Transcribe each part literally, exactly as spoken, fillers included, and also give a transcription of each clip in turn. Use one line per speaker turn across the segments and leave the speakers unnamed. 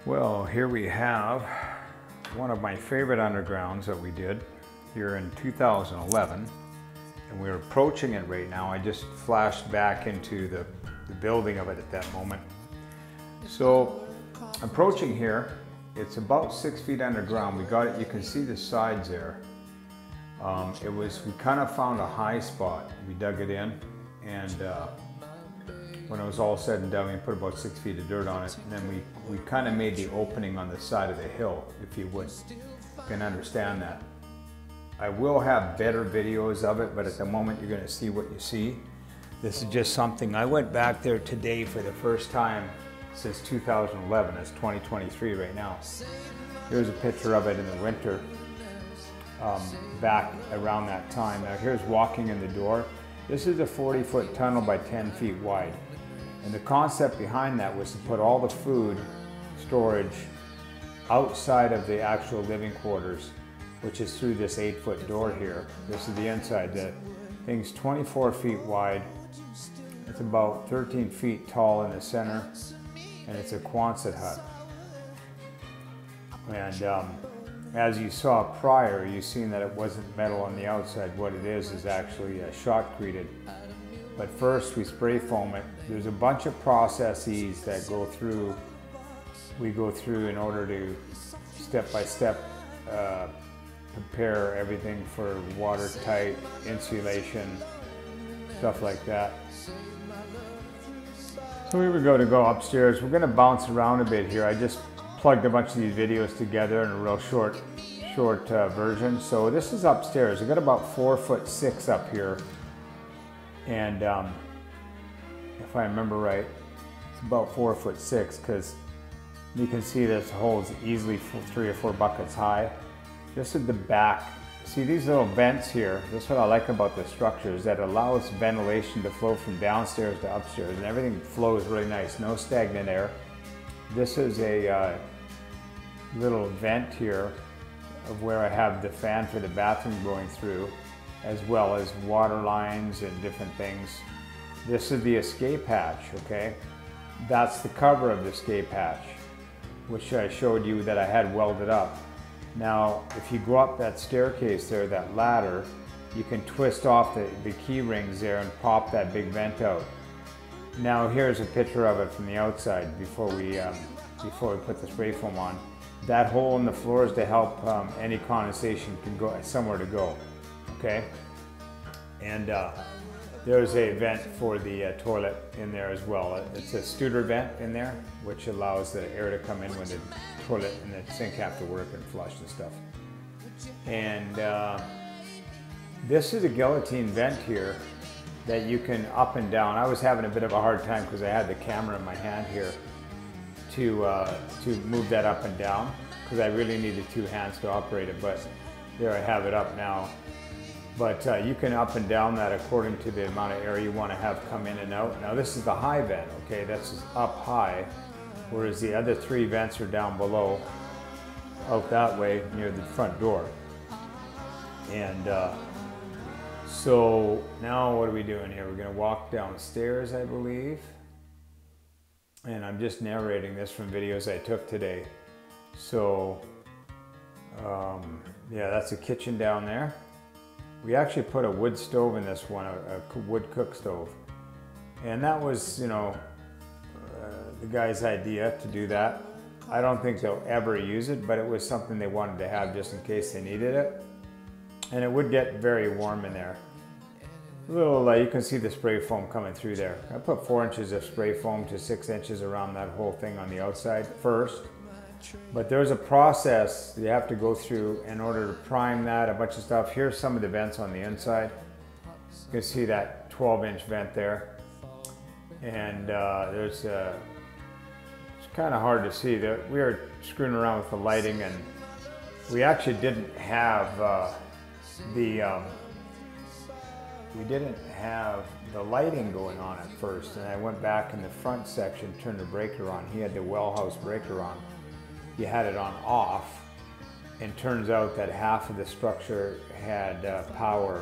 Well, here we have one of my favorite undergrounds that we did here in two thousand eleven, and we're approaching it right now. I just flashed back into the, the building of it at that moment. So approaching here, it's about six feet underground. We got it, you can see the sides there. Um, it was, we kind of found a high spot. We dug it in, and uh, when it was all said and done, we put about six feet of dirt on it, and then we, we kind of made the opening on the side of the hill, if you would, you can understand that. I will have better videos of it, but at the moment you're going to see what you see. This is just something, I went back there today for the first time since two thousand eleven, it's twenty twenty-three right now. Here's a picture of it in the winter, um, back around that time. Now here's walking in the door. This is a forty foot tunnel by ten feet wide. And the concept behind that was to put all the food storage outside of the actual living quarters, which is through this eight foot door here. This is the inside. The thing's twenty-four feet wide. It's about thirteen feet tall in the center, and it's a Quonset hut. And um, as you saw prior, you've seen that it wasn't metal on the outside. What it is is actually uh, shotcreted. But first we spray foam it. There's a bunch of processes that go through, we go through in order to step by step uh, prepare everything for watertight insulation, stuff like that. So we were going to go upstairs. We're going to bounce around a bit here. I just plugged a bunch of these videos together in a real short, short uh, version. So this is upstairs. I got about four foot six up here. And um, if I remember right, it's about four foot six, because you can see this holds easily three or four buckets high. This is the back. See these little vents here? This is what I like about the structure, is that it allows ventilation to flow from downstairs to upstairs, and everything flows really nice, no stagnant air. This is a uh, little vent here of where I have the fan for the bathroom going through, as well as water lines and different things. This is the escape hatch, okay? That's the cover of the escape hatch, which I showed you that I had welded up. Now, if you go up that staircase there, that ladder, you can twist off the, the key rings there and pop that big vent out. Now here's a picture of it from the outside before we, um, before we put the spray foam on. That hole in the floor is to help um, any condensation can go somewhere to go. Okay, and uh, there's a vent for the uh, toilet in there as well. It's a Studer vent in there, which allows the air to come in when the toilet and the sink have to work and flush and stuff. And uh, this is a guillotine vent here that you can up and down. I was having a bit of a hard time because I had the camera in my hand here to, uh, to move that up and down, because I really needed two hands to operate it, but there I have it up now. But uh, you can up and down that according to the amount of air you want to have come in and out. Now this is the high vent, okay? That's up high, whereas the other three vents are down below, out that way near the front door. And uh, so now what are we doing here? We're going to walk downstairs, I believe. And I'm just narrating this from videos I took today. So um, yeah, that's the kitchen down there. We actually put a wood stove in this one, a, a wood cook stove. And that was, you know, uh, the guy's idea to do that. I don't think they'll ever use it, but it was something they wanted to have just in case they needed it. And it would get very warm in there. A little, uh, you can see the spray foam coming through there. I put four inches of spray foam to six inches around that whole thing on the outside first. But there's a process you have to go through in order to prime that, a bunch of stuff. Here's some of the vents on the inside. You can see that twelve inch vent there. And uh, there's, uh, it's kind of hard to see. That we were screwing around with the lighting, and we actually didn't have uh, the, um, we didn't have the lighting going on at first. And I went back in the front section, turned the breaker on. He had the well house breaker on. He had it on off, and turns out that half of the structure had uh, power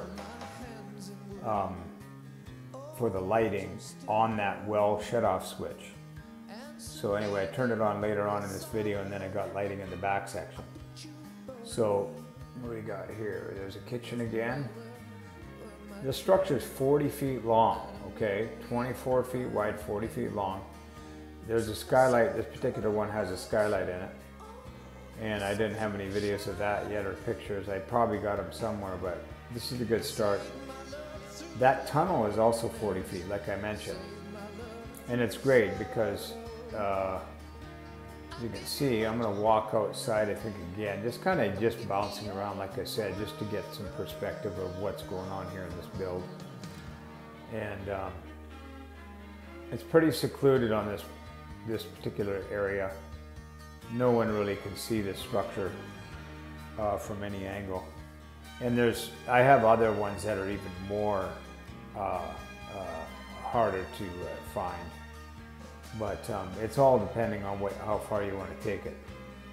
um, for the lighting on that well shut-off switch. So anyway, I turned it on later on in this video, and then I got lighting in the back section. So what do we got here? There's a kitchen again. The structure is forty feet long, okay? twenty-four feet wide, forty feet long. There's a skylight. This particular one has a skylight in it. And I didn't have any videos of that yet or pictures. I probably got them somewhere, but this is a good start. That tunnel is also forty feet, like I mentioned. And it's great because, uh, as you can see, I'm gonna walk outside, I think again, just kind of just bouncing around, like I said, just to get some perspective of what's going on here in this build. And um, it's pretty secluded on this, this particular area. No one really can see the structure uh, from any angle. And there's, I have other ones that are even more uh, uh, harder to uh, find. But um, it's all depending on what, how far you want to take it.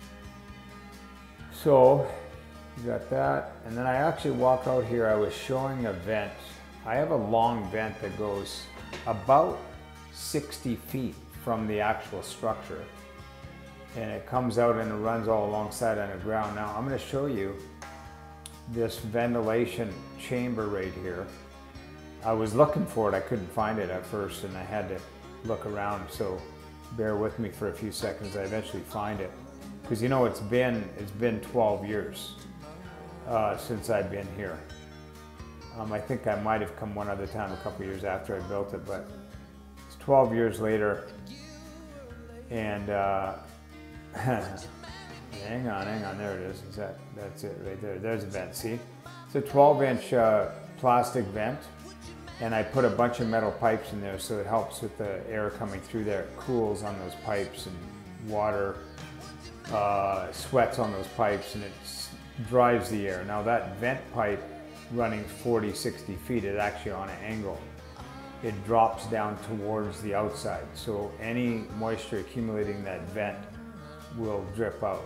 So you got that. And then I actually walk out here. I was showing a vent. I have a long vent that goes about sixty feet from the actual structure. And it comes out and it runs all alongside underground. Now I'm going to show you this ventilation chamber right here. I was looking for it. I couldn't find it at first, and I had to look around. So bear with me for a few seconds. I eventually find it, because you know it's been it's been twelve years uh, since I've been here. Um, I think I might have come one other time a couple years after I built it, but it's twelve years later, and. Uh, hang on, hang on, there it is. Is that, that's it right there. There's a vent, see? It's a twelve inch uh, plastic vent, and I put a bunch of metal pipes in there so it helps with the air coming through there. It cools on those pipes, and water uh, sweats on those pipes, and it drives the air. Now that vent pipe running forty, sixty feet is actually on an angle. It drops down towards the outside, so any moisture accumulating in that vent will drip out.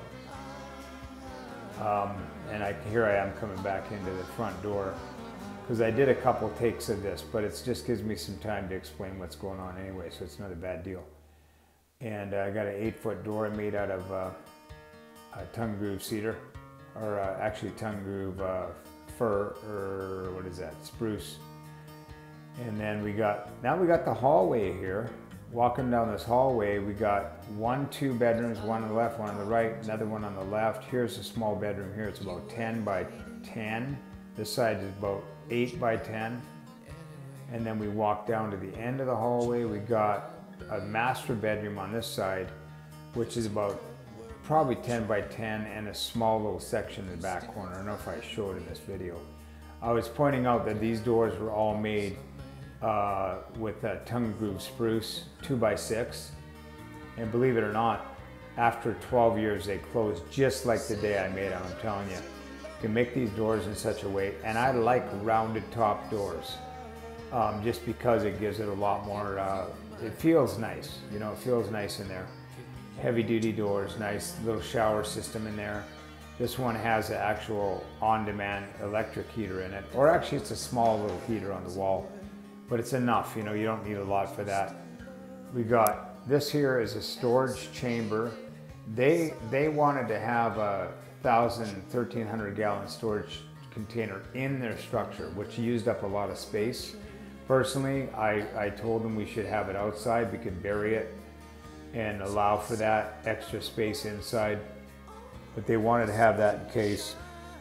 Um, and I, here I am coming back into the front door, because I did a couple takes of this, but it just gives me some time to explain what's going on anyway, so it's not a bad deal. And uh, I got an eight foot door made out of uh, a tongue groove cedar, or uh, actually tongue groove uh, fir, or what is that, spruce. And then we got, now we got the hallway here. Walking down this hallway, we got one, two bedrooms, one on the left, one on the right, another one on the left. Here's a small bedroom here. It's about ten by ten. This side is about eight by ten. And then we walk down to the end of the hallway. We got a master bedroom on this side, which is about probably ten by ten, and a small little section in the back corner. I don't know if I showed in this video. I was pointing out that these doors were all made Uh, with a tongue groove spruce two by six, and believe it or not, after twelve years they closed just like the day I made them. I'm telling you, you can make these doors in such a way, and I like rounded top doors um, just because it gives it a lot more, uh, it feels nice, you know, it feels nice in there. Heavy duty doors, nice little shower system in there. This one has an actual on-demand electric heater in it, or actually it's a small little heater on the wall. But it's enough, you know, you don't need a lot for that. We got, this here is a storage chamber. They, they wanted to have a thousand, thirteen hundred gallon storage container in their structure, which used up a lot of space. Personally, I, I told them we should have it outside. We could bury it and allow for that extra space inside. But they wanted to have that in case.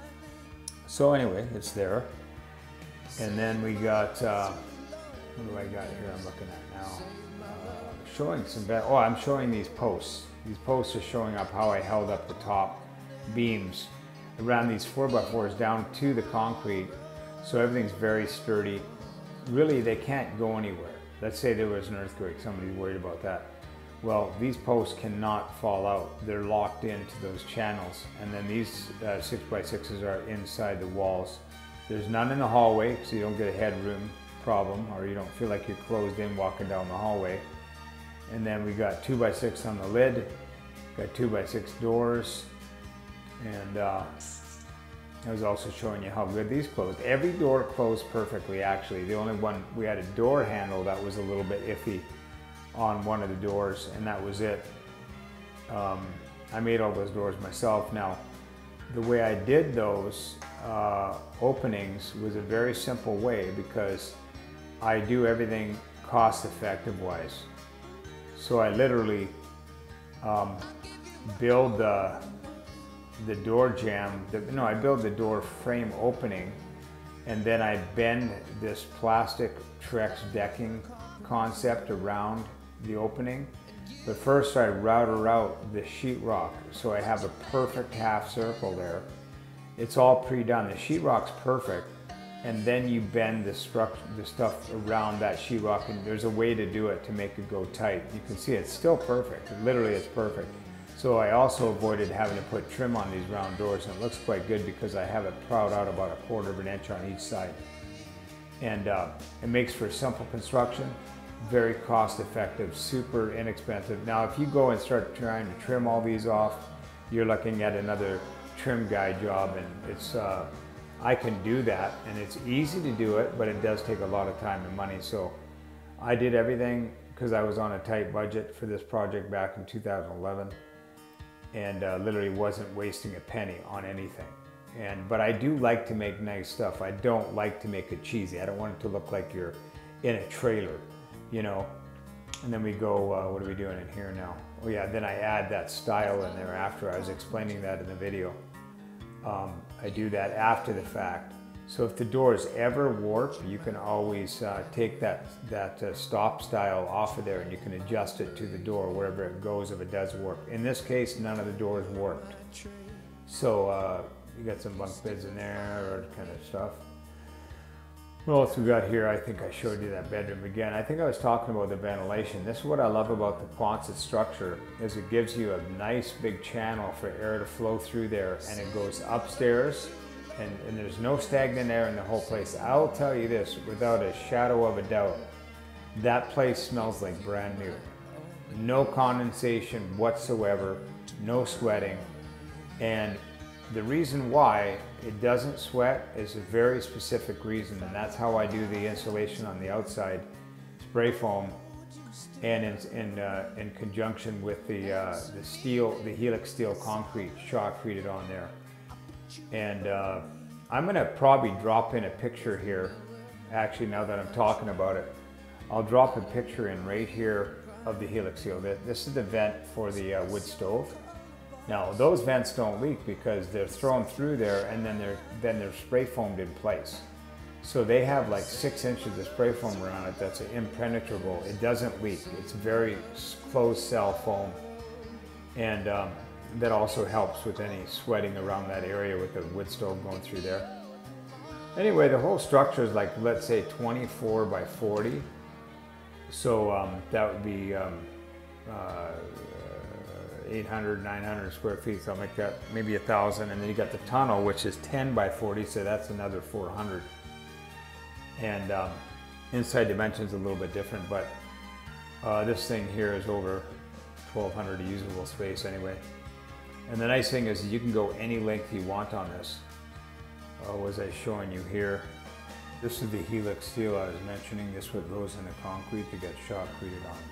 So anyway, it's there. And then we got, uh, what do I got here I'm looking at now? Uh, showing some, oh, I'm showing these posts. These posts are showing up how I held up the top beams around these four by fours down to the concrete. So everything's very sturdy. Really, they can't go anywhere. Let's say there was an earthquake, somebody's worried about that. Well, these posts cannot fall out. They're locked into those channels. And then these uh, six by sixes are inside the walls. There's none in the hallway, so you don't get a headroom problem, or you don't feel like you're closed in walking down the hallway. And then we got two by six on the lid, got two by six doors, and uh, I was also showing you how good these closed. Every door closed perfectly, actually. The only one, we had a door handle that was a little bit iffy, on one of the doors, and that was it. Um, I made all those doors myself. Now, the way I did those uh, openings was a very simple way, because I do everything cost effective wise. So I literally um, build the, the door jamb, the, no, I build the door frame opening, and then I bend this plastic Trex decking concept around the opening. But first I router out the sheetrock, so I have a perfect half circle there. It's all pre-done. The sheetrock's perfect, and then you bend the, struct the stuff around that sheetrock, and there's a way to do it to make it go tight. You can see it's still perfect. Literally, it's perfect. So I also avoided having to put trim on these round doors, and it looks quite good because I have it plowed out about a quarter of an inch on each side. And uh, it makes for simple construction. Very cost effective, super inexpensive. Now if you go and start trying to trim all these off, you're looking at another trim guy job, and it's uh, I can do that, and it's easy to do it, but it does take a lot of time and money. So I did everything because I was on a tight budget for this project back in two thousand eleven, and uh, literally wasn't wasting a penny on anything. And but I do like to make nice stuff. I don't like to make it cheesy. I don't want it to look like you're in a trailer, you know. And then we go, uh, what are we doing in here now? Oh yeah, then I add that style in there after. I was explaining that in the video. Um, I do that after the fact. So if the doors ever warp, you can always uh, take that, that uh, stop style off of there, and you can adjust it to the door wherever it goes if it does warp. In this case, none of the doors warped. So uh, you got some bunk beds in there or kind of stuff. What else we got here? I think I showed you that bedroom again. I think I was talking about the ventilation. This is what I love about the Quonset structure, is it gives you a nice big channel for air to flow through there, and it goes upstairs, and, and there's no stagnant air in the whole place. I'll tell you this, without a shadow of a doubt, that place smells like brand new. No condensation whatsoever, no sweating, and the reason why it doesn't sweat is a very specific reason, and that's how I do the insulation on the outside, spray foam, and in in, uh, in conjunction with the uh, the steel, the helix steel concrete shotcreted on there. And uh, I'm gonna probably drop in a picture here. Actually, now that I'm talking about it, I'll drop a picture in right here of the helix steel. This is the vent for the uh, wood stove. Now those vents don't leak because they're thrown through there, and then they're then they're spray foamed in place. So they have like six inches of spray foam around it that's impenetrable. It doesn't leak. It's very closed cell foam, and um, that also helps with any sweating around that area with the wood stove going through there. Anyway, the whole structure is like, let's say twenty-four by forty. So um, that would be um, uh, eight hundred, nine hundred square feet, so I'll make that maybe a thousand. And then you got the tunnel, which is ten by forty, so that's another four hundred. And um, inside dimensions a little bit different, but uh, this thing here is over twelve hundred usable space anyway. And the nice thing is you can go any length you want on this. Uh, was I showing you here? This is the helix steel I was mentioning. This is what goes in the concrete to get shotcreted on.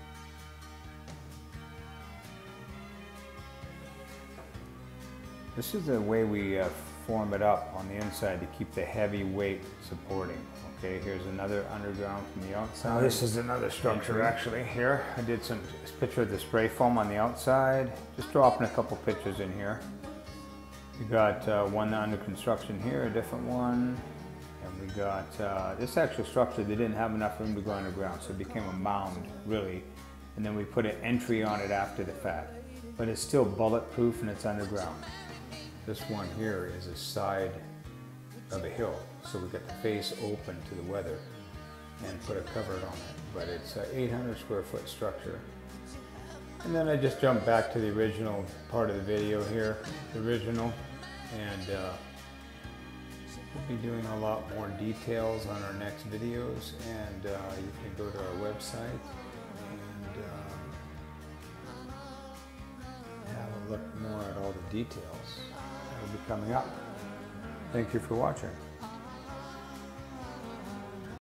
This is the way we uh, form it up on the inside to keep the heavy weight supporting. Okay, here's another underground from the outside. Oh, this is another structure actually here. I did some picture of the spray foam on the outside. Just dropping a couple pictures in here. We got uh, one under construction here, a different one. And we got uh, this actual structure, they didn't have enough room to go underground, so it became a mound really. And then we put an entry on it after the fact. But it's still bulletproof and it's underground. This one here is a side of a hill, so we got the face open to the weather and put a cover on it. But it's an eight hundred square foot structure. And then I just jumped back to the original part of the video here, the original, and uh, we'll be doing a lot more details on our next videos. And uh, you can go to our website and uh, have a look more at all the details. Will be coming up. Thank you for watching.